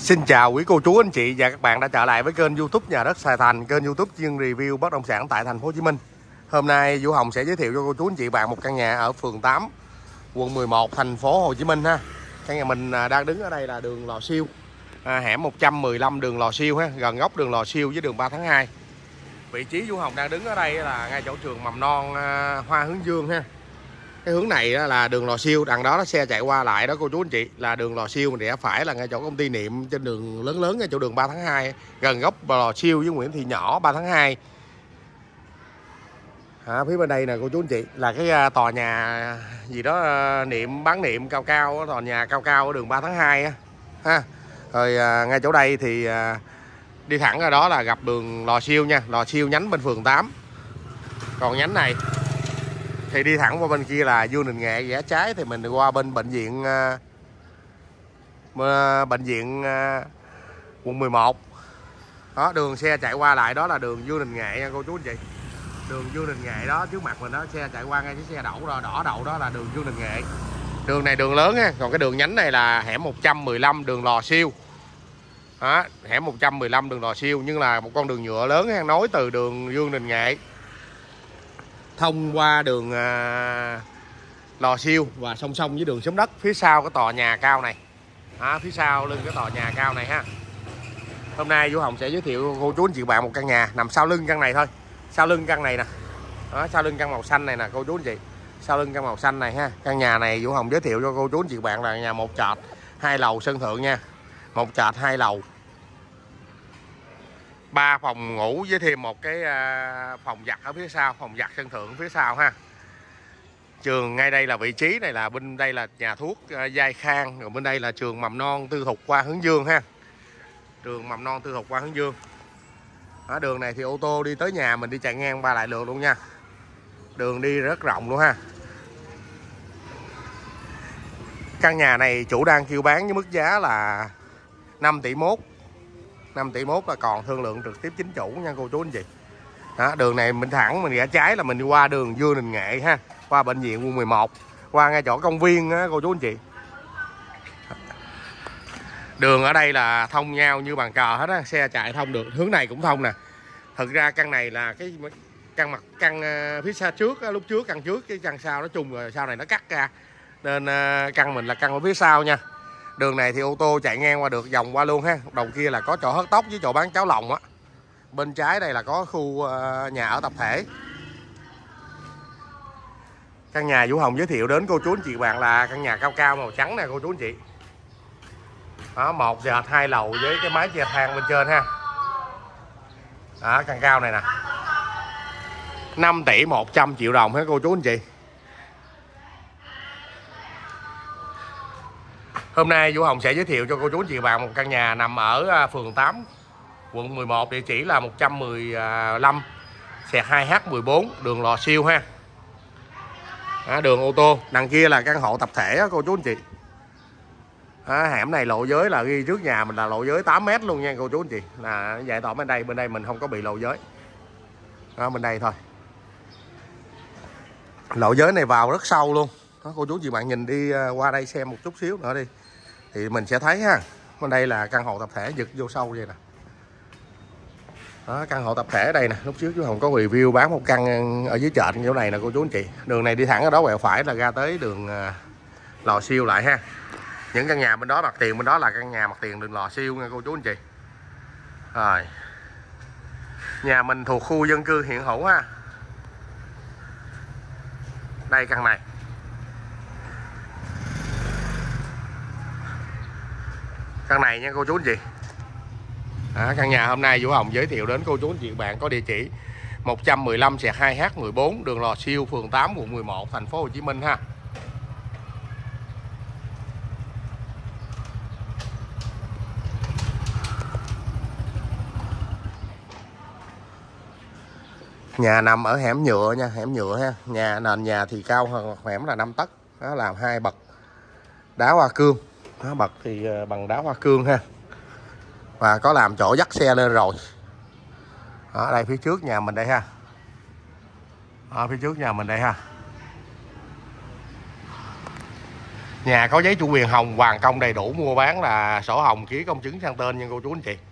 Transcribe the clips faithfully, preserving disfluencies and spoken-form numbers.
Xin chào quý cô chú anh chị và các bạn đã trở lại với kênh YouTube Nhà Đất Sài Thành, kênh YouTube chuyên review bất động sản tại thành phố Hồ Chí Minh. Hôm nay Vũ Hồng sẽ giới thiệu cho cô chú anh chị bạn một căn nhà ở phường tám, quận mười một, thành phố Hồ Chí Minh ha. Căn nhà mình đang đứng ở đây là đường Lò Siêu, à, hẻm một trăm mười lăm đường Lò Siêu ha, gần góc đường Lò Siêu với đường ba tháng hai. Vị trí Vũ Hồng đang đứng ở đây là ngay chỗ trường mầm non à, Hoa Hướng Dương ha. Cái hướng này là đường Lò Siêu, đằng đó nó xe chạy qua lại đó cô chú anh chị, là đường Lò Siêu. Mình rẽ phải là ngay chỗ công ty Niệm, trên đường lớn lớn ngay chỗ đường ba tháng hai, gần góc Lò Siêu với Nguyễn Thị Nhỏ ba tháng hai. À, phía bên đây nè cô chú anh chị là cái tòa nhà gì đó Niệm, bán Niệm cao cao, tòa nhà cao cao ở đường ba tháng hai ha. Rồi à, ngay chỗ đây thì à, đi thẳng ra đó là gặp đường Lò Siêu nha, Lò Siêu nhánh bên phường tám. Còn nhánh này thì đi thẳng qua bên kia là Dương Đình Nghệ, rẽ trái thì mình qua bên bệnh viện uh, bệnh viện uh, quận mười một. Đó, đường xe chạy qua lại đó là đường Dương Đình Nghệ nha cô chú anh chị. Đường Dương Đình Nghệ đó, trước mặt mình đó, xe chạy qua ngay cái xe đậu rồi, đỏ đậu đó là đường Dương Đình Nghệ. Đường này đường lớn ha, còn cái đường nhánh này là hẻm một trăm mười lăm đường Lò Siêu. Đó, hẻm một trăm mười lăm đường Lò Siêu, nhưng là một con đường nhựa lớn ha, nối từ đường Dương Đình Nghệ thông qua đường à, Lò Siêu và song song với đường Xóm Đất phía sau cái tòa nhà cao này. Đó, phía sau lưng cái tòa nhà cao này ha. Hôm nay Vũ Hồng sẽ giới thiệu cô chú anh chị bạn một căn nhà nằm sau lưng căn này thôi. Sau lưng căn này nè. Đó, sau lưng căn màu xanh này nè cô chú anh chị. Sau lưng căn màu xanh này ha. Căn nhà này Vũ Hồng giới thiệu cho cô chú anh chị bạn là nhà một trệt hai lầu sân thượng nha. Một trệt hai lầu, ba phòng ngủ với thêm một cái phòng giặt ở phía sau, phòng giặt sân thượng phía sau ha. Trường ngay đây là vị trí này, là bên đây là nhà thuốc Giai Khang, rồi bên đây là trường mầm non Tư Thục Hoa Hướng Dương ha. Trường mầm non Tư Thục Hoa Hướng Dương. Ở đường này thì ô tô đi tới nhà mình đi chạy ngang ba lại đường luôn nha. Đường đi rất rộng luôn ha. Căn nhà này chủ đang kêu bán với mức giá là năm tỷ mốt. năm tỷ mốt là còn thương lượng trực tiếp chính chủ nha cô chú anh chị. Đó, đường này mình thẳng mình rẽ trái là mình đi qua đường Dương Đình Nghệ ha, qua bệnh viện quận mười một, qua ngay chỗ công viên á cô chú anh chị. Đường ở đây là thông nhau như bàn cờ hết á, xe chạy thông được, hướng này cũng thông nè. Thực ra căn này là cái căn mặt căn phía xa trước lúc trước căn trước cái căn sau nó chung rồi, sau này nó cắt ra nên căn mình là căn ở phía sau nha. Đường này thì ô tô chạy ngang qua được, vòng qua luôn ha. Đầu kia là có chỗ hớt tóc với chỗ bán cháo lòng á. Bên trái đây là có khu uh, nhà ở tập thể. Căn nhà Vũ Hồng giới thiệu đến cô chú anh chị bạn là căn nhà cao cao màu trắng nè cô chú anh chị. Đó, một trệt hai lầu với cái mái che thang bên trên ha. Đó, căn cao này nè. năm tỷ một trăm triệu đồng hết cô chú anh chị. Hôm nay Vũ Hồng sẽ giới thiệu cho cô chú anh chị bạn một căn nhà nằm ở phường tám, quận mười một, địa chỉ là một trăm mười lăm hai H mười bốn, đường Lò Siêu ha. Đó, đường ô tô, đằng kia là căn hộ tập thể đó, cô chú anh chị. Đó, hẻm này lộ giới là ghi trước nhà mình là lộ giới tám mét luôn nha cô chú anh chị. Là giải tỏa bên đây, bên đây mình không có bị lộ giới. Đó, bên đây thôi. Lộ giới này vào rất sâu luôn. Đó, cô chú chị bạn nhìn đi qua đây xem một chút xíu nữa đi thì mình sẽ thấy ha. Bên đây là căn hộ tập thể, giật vô sâu vậy nè. Đó, căn hộ tập thể ở đây nè. Lúc trước chú Hồng có review bán một căn ở dưới chợ chỗ này nè cô chú anh chị. Đường này đi thẳng ở đó quẹo phải là ra tới đường Lò Siêu lại ha. Những căn nhà bên đó mặt tiền bên đó là căn nhà mặt tiền đường Lò Siêu nha cô chú anh chị. Rồi. Nhà mình thuộc khu dân cư hiện hữu ha. Đây căn này. Căn này nha cô chú anh chị. Đó, căn nhà hôm nay Vũ Hồng giới thiệu đến cô chú anh chị bạn có địa chỉ một trăm mười lăm hai H mười bốn, đường Lò Siêu, phường tám, quận mười một, thành phố Hồ Chí Minh ha. Nhà nằm ở hẻm nhựa nha, hẻm nhựa ha. Nhà nền nhà thì cao hơn hẻm là năm tấc. Đó, làm hai bậc đá hoa cương. Đó, bậc thì bằng đá hoa cương ha. Và có làm chỗ dắt xe lên rồi. Ở đây phía trước nhà mình đây ha. Ở phía trước nhà mình đây ha. Nhà có giấy chủ quyền hồng, hoàn công đầy đủ, mua bán là sổ hồng, ký công chứng sang tên nha cô chú anh chị.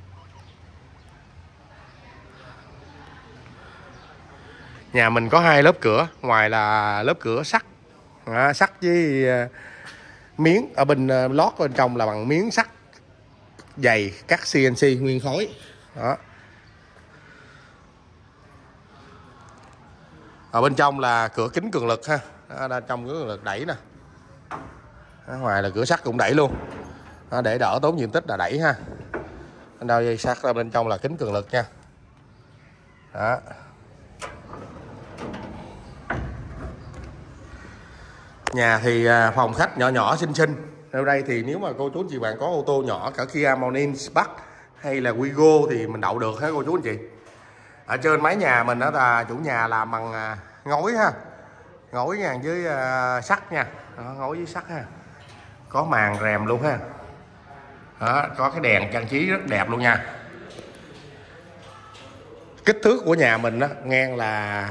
Nhà mình có hai lớp cửa, ngoài là lớp cửa sắt, à, sắt với uh, miếng, ở bên uh, lót bên trong là bằng miếng sắt dày cắt xê en xê nguyên khối. Đó. Ở bên trong là cửa kính cường lực ha, đó, trong cửa cường lực đẩy nè. Ở ngoài là cửa sắt cũng đẩy luôn, đó, để đỡ tốn diện tích là đẩy ha. Đâu dây sắt ra bên trong là kính cường lực nha. Đó. Nhà thì phòng khách nhỏ nhỏ xinh xinh. Ở đây thì nếu mà cô chú anh chị bạn có ô tô nhỏ cả Kia Morning Spark hay là Wigo thì mình đậu được ha cô chú anh chị. Ở trên mái nhà mình đó là chủ nhà làm bằng ngói ha, ngói nha với uh, sắt nha. Đó, ngói với sắt ha, có màn rèm luôn ha. Đó, có cái đèn trang trí rất đẹp luôn nha. Kích thước của nhà mình đó ngang là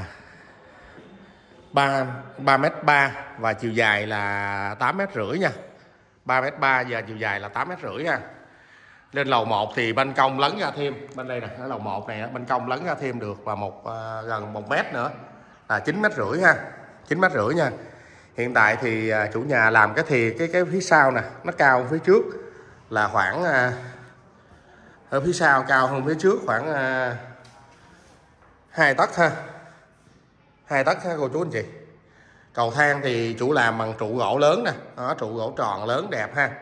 ba mét ba và chiều dài là tám mét rưỡi nha. ba mét ba và chiều dài là tám mét rưỡi ha. Lên lầu một thì ban công lấn ra thêm, bên đây nè, ở lầu một này ban công lấn ra thêm được và một uh, gần một mét nữa là chín mét rưỡi ha, chín mét rưỡi nha. Hiện tại thì uh, chủ nhà làm cái thì cái cái phía sau nè, nó cao hơn phía trước là khoảng uh, ở phía sau cao hơn phía trước khoảng uh, hai tấc ha, hai tấc ha cô chú anh chị. Cầu thang thì chủ làm bằng trụ gỗ lớn nè, đó, trụ gỗ tròn lớn đẹp ha.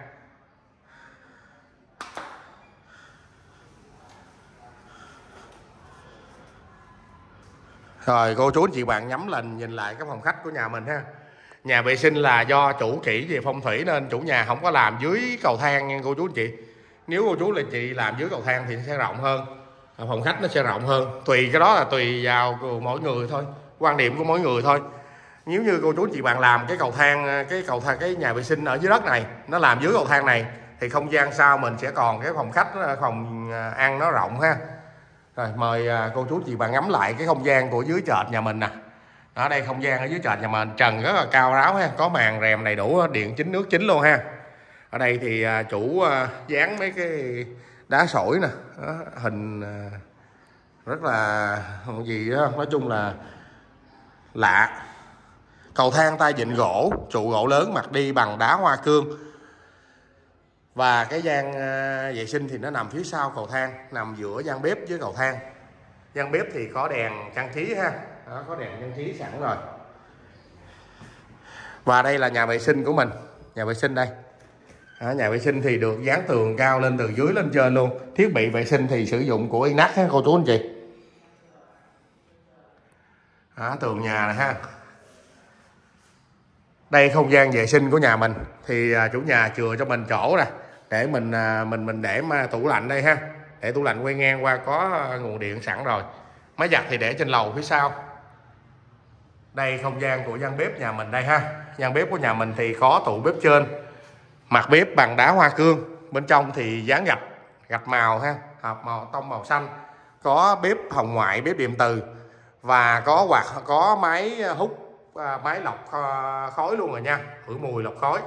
Rồi cô chú anh chị bạn nhắm lên nhìn lại cái phòng khách của nhà mình ha. Nhà vệ sinh là do chủ kỹ về phong thủy nên chủ nhà không có làm dưới cầu thang nha cô chú anh chị. Nếu cô chú là chị làm dưới cầu thang thì nó sẽ rộng hơn, phòng khách nó sẽ rộng hơn. Tùy cái đó là tùy vào mỗi người thôi, quan điểm của mỗi người thôi. Nếu như cô chú chị bạn làm cái cầu thang, cái cầu thang cái nhà vệ sinh ở dưới đất này, nó làm dưới cầu thang này thì không gian sau mình sẽ còn cái phòng khách, phòng ăn nó rộng ha. Rồi mời cô chú chị bạn ngắm lại cái không gian của dưới trệt nhà mình nè. Ở đây không gian ở dưới trệt nhà mình, trần rất là cao ráo ha, có màn rèm đầy đủ, điện chính nước chính luôn ha. Ở đây thì chủ dán mấy cái đá sỏi nè, đó, hình rất là gì đó, nói chung là lạ. Cầu thang tay vịn gỗ, trụ gỗ lớn, mặt đi bằng đá hoa cương. Và cái gian vệ sinh thì nó nằm phía sau cầu thang, nằm giữa gian bếp với cầu thang. Gian bếp thì có đèn trang trí ha, đó, có đèn trang trí sẵn rồi. Và đây là nhà vệ sinh của mình, nhà vệ sinh đây. Đó, nhà vệ sinh thì được dán tường cao lên từ dưới lên trên luôn. Thiết bị vệ sinh thì sử dụng của Inax ha cô chú anh chị. Đó, tường nhà này ha. Đây không gian vệ sinh của nhà mình thì chủ nhà chừa cho mình chỗ nè để mình mình mình để mà tủ lạnh đây ha, để tủ lạnh quay ngang qua có nguồn điện sẵn rồi. Máy giặt thì để trên lầu phía sau. Đây không gian của gian bếp nhà mình đây ha. Gian bếp của nhà mình thì có tủ bếp trên, mặt bếp bằng đá hoa cương, bên trong thì dán gạch gạch màu ha, hợp màu tông màu xanh, có bếp hồng ngoại, bếp điện từ và có quạt, có máy hút, máy lọc khói luôn rồi nha, khử mùi lọc khói.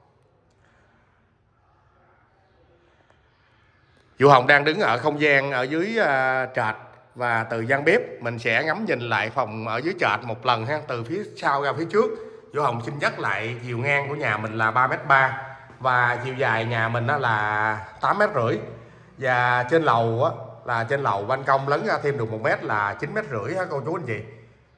Vũ Hồng đang đứng ở không gian ở dưới uh, trệt, và từ gian bếp mình sẽ ngắm nhìn lại phòng ở dưới trệt một lần ha, từ phía sau ra phía trước. Vũ Hồng xin nhắc lại chiều ngang của nhà mình là ba mét ba và chiều dài nhà mình đó là tám mét rưỡi, và trên lầu á, là trên lầu ban công lấn ra thêm được một mét là chín mét rưỡi ha cô chú anh chị.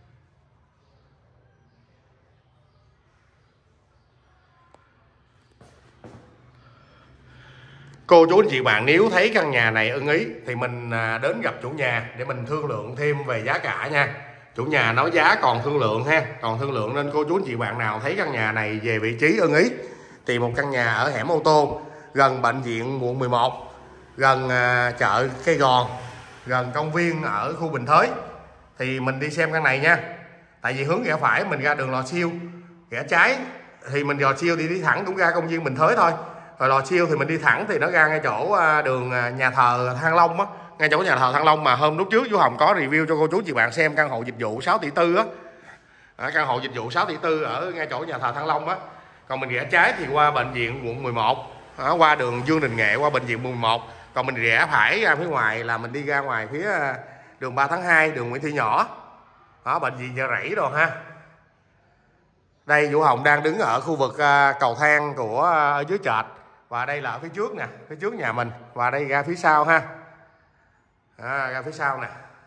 Cô chú anh chị bạn nếu thấy căn nhà này ưng ý thì mình đến gặp chủ nhà để mình thương lượng thêm về giá cả nha. Chủ nhà nói giá còn thương lượng ha, còn thương lượng, nên cô chú anh chị bạn nào thấy căn nhà này về vị trí ưng ý thì một căn nhà ở hẻm ô tô, gần bệnh viện quận mười một, gần uh, chợ Cây Gòn, gần công viên ở khu Bình Thới thì mình đi xem căn này nha. Tại vì hướng rẽ phải mình ra đường Lò Siêu, rẽ trái thì mình Lò Siêu thì đi thẳng cũng ra công viên Bình Thới thôi. Rồi Lò Siêu thì mình đi thẳng thì nó ra ngay chỗ đường nhà thờ Thăng Long á, ngay chỗ nhà thờ Thăng Long mà hôm lúc trước Vũ Hồng có review cho cô chú chị bạn xem, căn hộ dịch vụ sáu tỷ tư á. À, căn hộ dịch vụ sáu tỷ tư ở ngay chỗ nhà thờ Thăng Long á. Còn mình rẽ trái thì qua bệnh viện quận mười một, đó, qua đường Dương Đình Nghệ qua bệnh viện quận mười một. Còn mình rẽ phải ra phía ngoài là mình đi ra ngoài phía đường ba tháng hai, đường Nguyễn Thị Nhỏ, đó, bệnh viện Chợ Rẫy rồi ha. Đây Vũ Hồng đang đứng ở khu vực cầu thang của ở dưới trệt, và đây là ở phía trước nè, phía trước nhà mình, và đây ra phía sau ha, à, ra phía sau nè.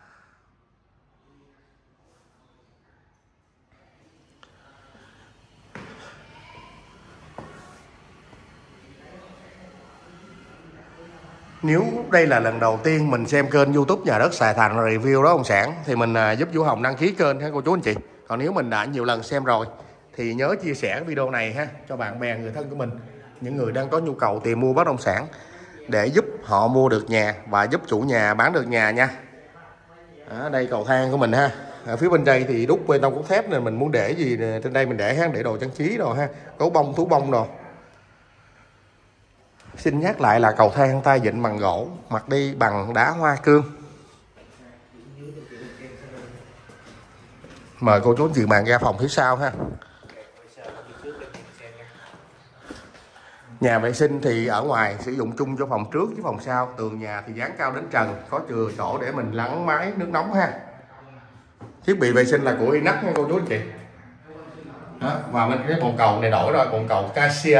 Nếu đây là lần đầu tiên mình xem kênh YouTube Nhà Đất Sài Thành review đó ông sản thì mình giúp Vũ Hồng đăng ký kênh ha cô chú anh chị. Còn nếu mình đã nhiều lần xem rồi thì nhớ chia sẻ cái video này ha cho bạn bè người thân của mình, những người đang có nhu cầu tìm mua bất động sản để giúp họ mua được nhà và giúp chủ nhà bán được nhà nha. Ở đây cầu thang của mình ha. Ở phía bên đây thì đúc bê tông cốt thép nên mình muốn để gì trên đây mình để ha, để đồ trang trí rồi ha, gấu bông, thú bông rồi. Xin nhắc lại là cầu thang tay vịn bằng gỗ, mặt đi bằng đá hoa cương. Mời cô chú anh chị bạn ra phòng phía sau ha. Nhà vệ sinh thì ở ngoài sử dụng chung cho phòng trước với phòng sau. Tường nhà thì dán cao đến trần, có chừa chỗ để mình lắng máy nước nóng ha. Thiết bị vệ sinh là của Inox nha cô chú anh chị. Đó, và mình cái bồn cầu này đổi rồi, bồn cầu Cassia.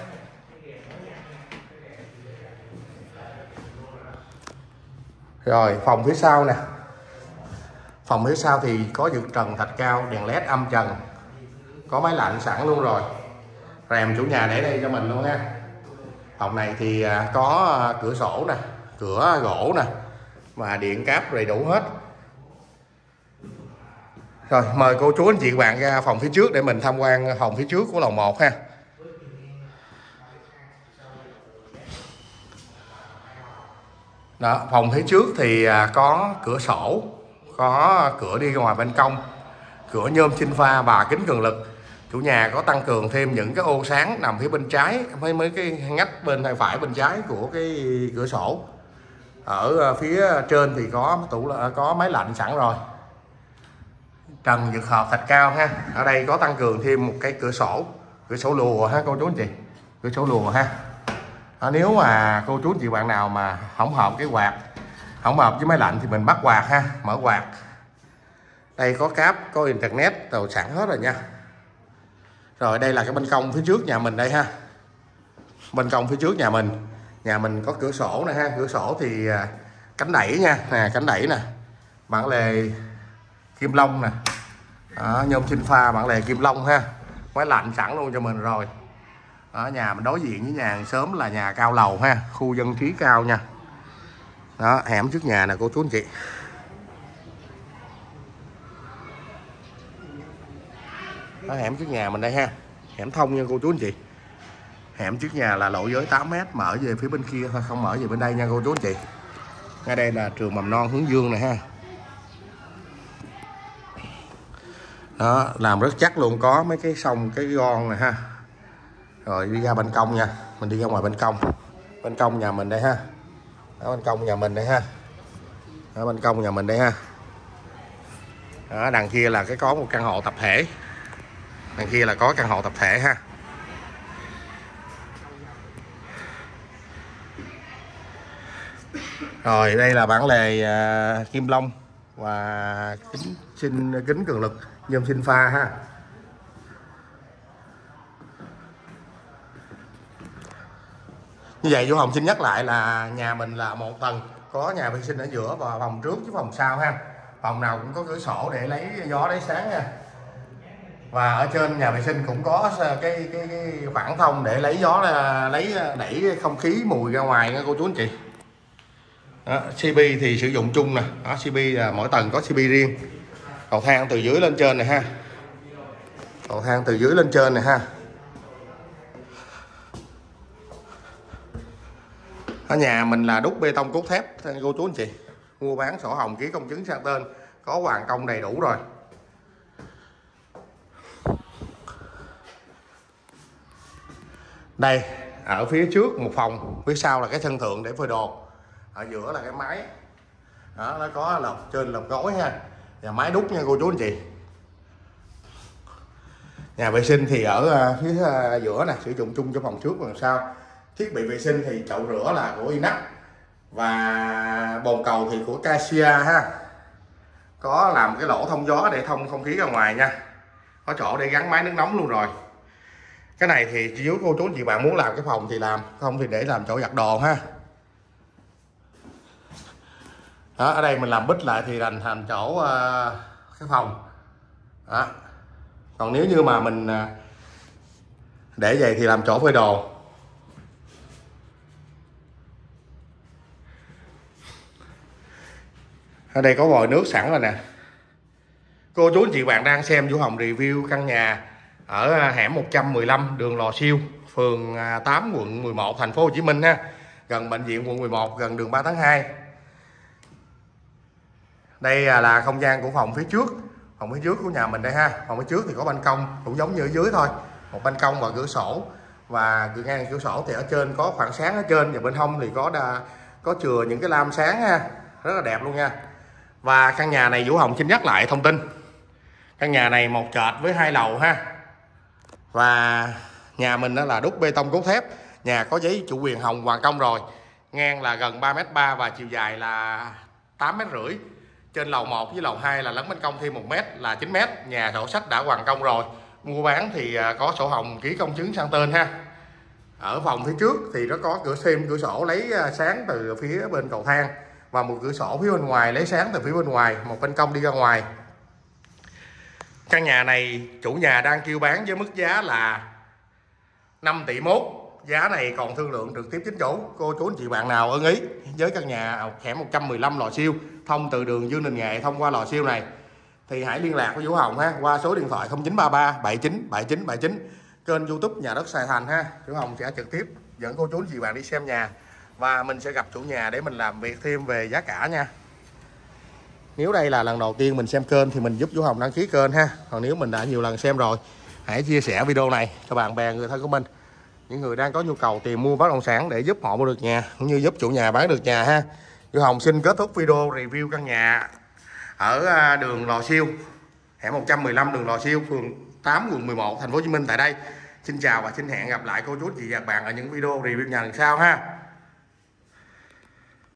Rồi phòng phía sau nè. Phòng phía sau thì có dựng trần thạch cao, đèn led âm trần, có máy lạnh sẵn luôn rồi. Rèm chủ nhà để đây cho mình luôn ha. Phòng này thì có cửa sổ nè, cửa gỗ nè, và điện cáp đầy đủ hết. Rồi mời cô chú anh chị bạn ra phòng phía trước để mình tham quan phòng phía trước của lầu một ha. Đó, phòng phía trước thì có cửa sổ, có cửa đi ra ngoài ban công, cửa nhôm sinh pha và kính cường lực. Chủ nhà có tăng cường thêm những cái ô sáng nằm phía bên trái, mấy mấy cái ngách bên tay phải bên trái của cái cửa sổ. Ở phía trên thì có tủ có máy lạnh sẵn rồi. Trần dược hợp thạch cao ha. Ở đây có tăng cường thêm một cái cửa sổ, cửa sổ lùa ha cô chú anh chị, cửa sổ lùa ha. À, nếu mà cô chú anh chị bạn nào mà không hợp cái quạt, không hợp với máy lạnh thì mình bắt quạt ha, mở quạt. Đây có cáp, có internet đồ sẵn hết rồi nha. Rồi đây là cái ban công phía trước nhà mình đây ha. Ban công phía trước nhà mình, nhà mình có cửa sổ nè ha, cửa sổ thì cánh đẩy nha, nè cánh đẩy nè, bản lề kim long nè, đó, nhôm sinh pha bản lề kim long ha, máy lạnh sẵn luôn cho mình rồi. Ở nhà mình đối diện với nhà hàng xóm là nhà cao lầu ha, khu dân trí cao nha. Đó, hẻm trước nhà nè cô chú anh chị. Đó, hẻm trước nhà mình đây ha, hẻm thông nha cô chú anh chị. Hẻm trước nhà là lộ giới tám mét, mở về phía bên kia thôi, không mở về bên đây nha cô chú anh chị. Ngay đây là trường mầm non Hướng Dương này ha. Đó, làm rất chắc luôn, có mấy cái sông cái gòn này ha. Rồi đi ra ban công nha, mình đi ra ngoài ban công. Ban công nhà mình đây ha. Đó, ban công nhà mình đây ha. Đó, ban công nhà mình đây ha. Đó, đằng kia là cái có một căn hộ tập thể. Đằng kia là có căn hộ tập thể ha. Rồi đây là bản lề uh, kim long và kính sinh kính cường lực nhôm sinh pha ha. Như vậy Vũ Hồng xin nhắc lại là nhà mình là một tầng, có nhà vệ sinh ở giữa và phòng trước với phòng sau ha. Phòng nào cũng có cửa sổ để lấy gió lấy sáng nha. Và ở trên nhà vệ sinh cũng có cái cái, cái khoảng thông để lấy gió, lấy đẩy không khí mùi ra ngoài nha cô chú anh chị. Đó, xê pê thì sử dụng chung nè. Đó, xê pê là mỗi tầng có xê pê riêng. Cầu thang từ dưới lên trên này ha. Cầu thang từ dưới lên trên này ha. Ở nhà mình là đúc bê tông cốt thép cô chú anh chị. Mua bán sổ hồng ký công chứng sang tên, có hoàn công đầy đủ rồi. Đây, ở phía trước một phòng, phía sau là cái sân thượng để phơi đồ. Ở giữa là cái máy. Đó, nó có lọc trên lọc gối ha. Và máy đúc nha cô chú anh chị. Nhà vệ sinh thì ở phía giữa nè, sử dụng chung cho phòng trước và sau. Thiết bị vệ sinh thì chậu rửa là của Inax và bồn cầu thì của Cassia ha. Có làm cái lỗ thông gió để thông không khí ra ngoài nha. Có chỗ để gắn máy nước nóng luôn rồi. Cái này thì nếu cô chú chị bạn muốn làm cái phòng thì làm, không thì để làm chỗ giặt đồ ha. Đó, ở đây mình làm bít lại thì thành thành chỗ uh, cái phòng. Đó. Còn nếu như mà mình uh, để vậy thì làm chỗ phơi đồ. Ở đây có vòi nước sẵn rồi nè. Cô chú anh chị bạn đang xem Vũ Hồng review căn nhà ở hẻm một trăm mười lăm đường Lò Siêu, phường tám, quận mười một, thành phố Hồ Chí Minh ha. Gần bệnh viện quận mười một, gần đường ba tháng hai. Đây là không gian của phòng phía trước. Phòng phía trước của nhà mình đây ha. Phòng phía trước thì có ban công cũng giống như ở dưới thôi. Một ban công và cửa sổ. Và cửa ngang cửa sổ thì ở trên có khoảng sáng ở trên, và bên hông thì có đa, có chừa những cái lam sáng ha. Rất là đẹp luôn nha. Và căn nhà này Vũ Hồng xin nhắc lại thông tin. Căn nhà này một trệt với hai lầu ha. Và nhà mình đó là đúc bê tông cốt thép. Nhà có giấy chủ quyền hồng hoàn công rồi. Ngang là gần ba mét ba và chiều dài là tám mét rưỡi. Trên lầu một với lầu hai là lấn ban công thêm một mét là chín mét. Nhà sổ sách đã hoàn công rồi. Mua bán thì có sổ hồng ký công chứng sang tên ha. Ở phòng phía trước thì nó có cửa xem cửa sổ lấy sáng từ phía bên cầu thang. Và một cửa sổ phía bên ngoài lấy sáng từ phía bên ngoài. Một ban công đi ra ngoài. Căn nhà này chủ nhà đang kêu bán với mức giá là năm tỷ mốt. Giá này còn thương lượng trực tiếp chính chủ. Cô chú anh chị bạn nào ưng ý với căn nhà hẻm một trăm mười lăm Lò Siêu, thông từ đường Dương Đình Nghệ thông qua Lò Siêu này, thì hãy liên lạc với Vũ Hồng ha, qua số điện thoại không chín ba ba bảy chín bảy chín bảy chín. Kênh YouTube Nhà Đất Sài Thành ha. Vũ Hồng sẽ trực tiếp dẫn cô chú anh chị bạn đi xem nhà. Và mình sẽ gặp chủ nhà để mình làm việc thêm về giá cả nha. Nếu đây là lần đầu tiên mình xem kênh thì mình giúp Vũ Hồng đăng ký kênh ha. Còn nếu mình đã nhiều lần xem rồi, hãy chia sẻ video này cho bạn bè người thân của mình, những người đang có nhu cầu tìm mua bất động sản để giúp họ mua được nhà cũng như giúp chủ nhà bán được nhà ha. Vũ Hồng xin kết thúc video review căn nhà ở đường Lò Siêu, hẻm một trăm mười lăm đường Lò Siêu, phường tám, quận mười một, thành phố Hồ Chí Minh tại đây. Xin chào và xin hẹn gặp lại cô chú chị và bạn ở những video review nhà lần sau ha.